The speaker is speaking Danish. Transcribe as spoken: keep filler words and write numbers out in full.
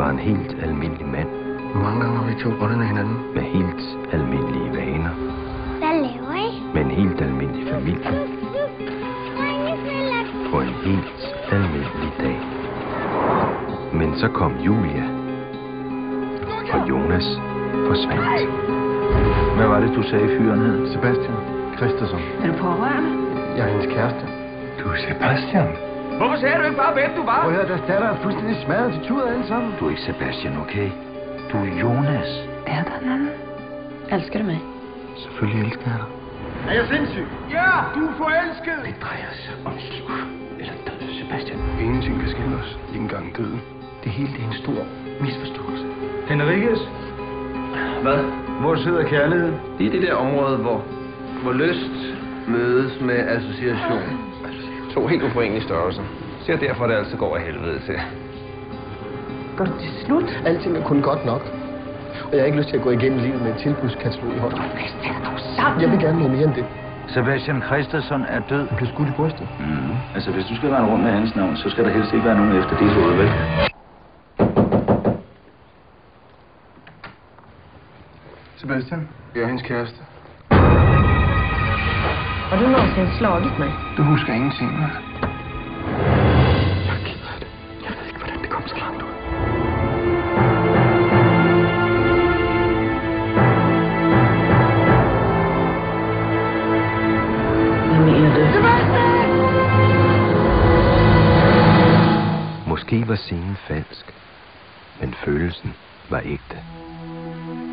var en helt almindelig mand. Hvor mange gange har vi to rundet af hinanden? Med helt almindelige vaner. Hvad laver I? Med en helt almindelig familie. På en helt almindelig dag. Men så kom Julia. Og Jonas forsvandt. Hvad var det, du sagde, fyren hed? Sebastian Christensen. Er du pårørende? Jeg er hendes kæreste. Du er Sebastian. Hvorfor sagde du ikke bare, hvem du var? Prøv at høre, deres datter er fuldstændig smadret til tuder alle sammen. Du er ikke Sebastian, okay? Du er Jonas. Er der nogen? Elsker du mig? Selvfølgelig elsker jeg dig. Er jeg sindssyg? Ja, du er forelsket! Det drejer sig om liv eller død, Sebastian. Ingenting kan skille os. Ikke engang døden. Det hele det er en stor misforståelse. Henriques? Hvad? Hvor sidder kærligheden? Det er det der område, hvor, hvor lyst mødes med association. To helt uforenelige størrelser. Så derfor det altså går af helvede til. Går det til slut? Alting er kun godt nok. Og jeg har ikke lyst til at gå igennem livet med et tilbudskatalog i hånden. Hvad sætter du sammen? Jeg vil gerne noget mere end det. Sebastian Christensen er død. Han blev skudt i brystet. Mm. Altså, hvis du skal være rundt med hans navn, så skal der helst ikke være nogen efter det hoved, vel? Sebastian, jeg er hendes kæreste. Har du någonsin slagit mig? Du husker ingenting, hva'? Jeg er ked af det. Jeg ved ikke, hvordan det kom så langt ud. Vem är du? Måske var scenen falsk, men følelsen var ægte.